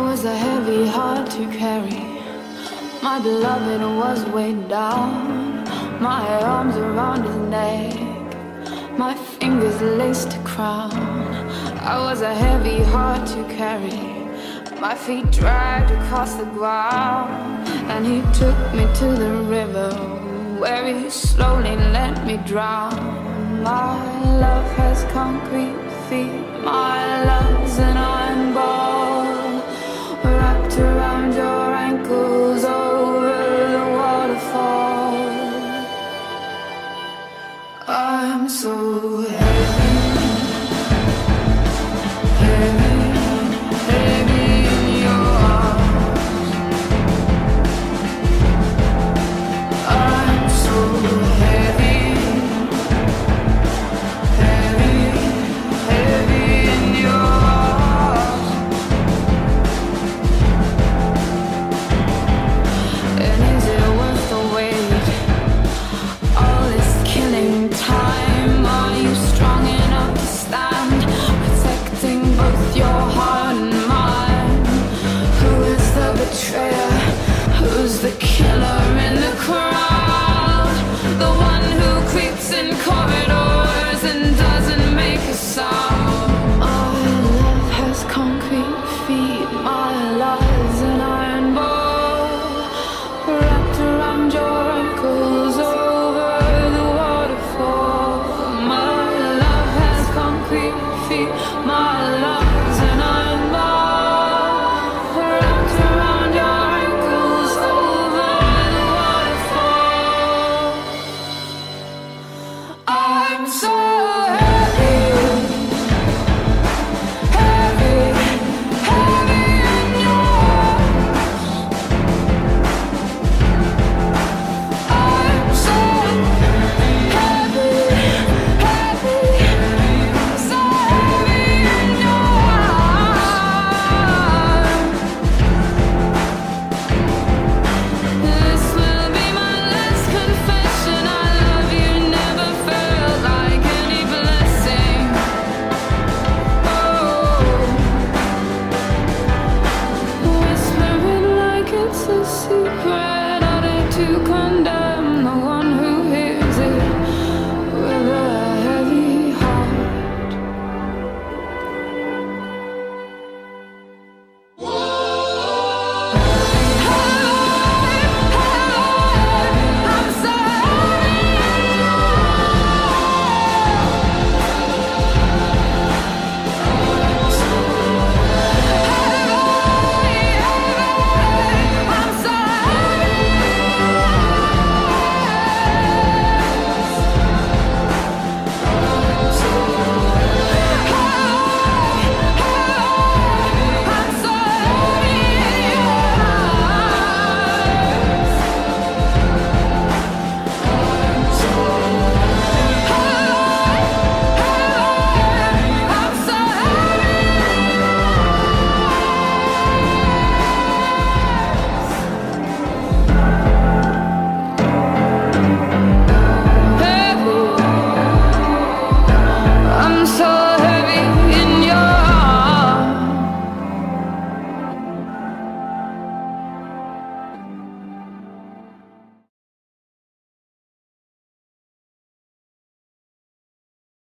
was a heavy heart to carry. My beloved was weighed down, my arms around his neck, my fingers laced a crown. I was a heavy heart to carry. My feet dragged across the ground, and he took me to the river, where he slowly let me drown. My love has concrete feet, my love's an iron ball, wrapped around your ankles over the waterfall. I'm so heavy, heavy, heavy in your arms. I'm so heavy, heavy, heavy in your arms. And is it worth the wait? All this killing time. Are you strong enough to stand, protecting both your heart and mind? Who is the betrayer? Who's the killer in the crowd? The one who creeps in corridors and doesn't make a sound. My love has concrete feet, my love's an iron ball, wrapped around your ankles over the waterfall. My love has concrete feet, my love's an iron ball, wrapped around your ankles over the waterfall. I'm so heavy, heavy, heavy in your arms. I'm so heavy, heavy, so heavy in your arms. This will be my last confession. I love you, never felt like any blessing. Oh, whispering like it's a secret, harder to condemn.